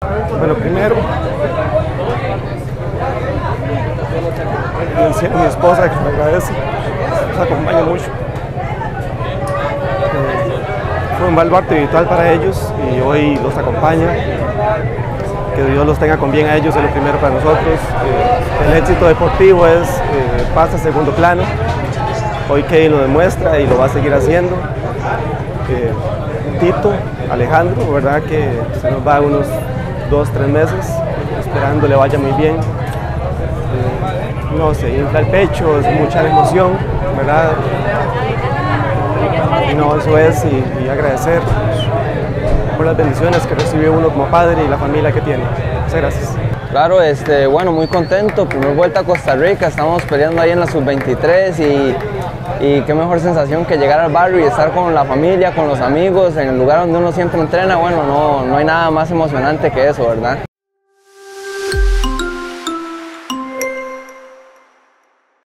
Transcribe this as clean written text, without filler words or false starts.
Bueno, primero, decía a mi esposa que me agradece, nos acompaña mucho. Fue un baluarte virtual para ellos y hoy los acompaña. Que Dios los tenga con bien a ellos es lo primero para nosotros. El éxito deportivo pasa a segundo plano. Hoy Kevin lo demuestra y lo va a seguir haciendo. Tito, Alejandro, verdad que se nos va unos 2-3 meses, esperando le vaya muy bien. No sé, infla el pecho, es mucha la emoción, ¿verdad? Y no, eso es, y agradecer por las bendiciones que recibe uno como padre y la familia que tiene. Muchas gracias. Claro, bueno, muy contento, primera vuelta a Costa Rica, estamos peleando ahí en la sub-23 y qué mejor sensación que llegar al barrio y estar con la familia, con los amigos, en el lugar donde uno siempre entrena. Bueno, no hay nada más emocionante que eso, ¿verdad?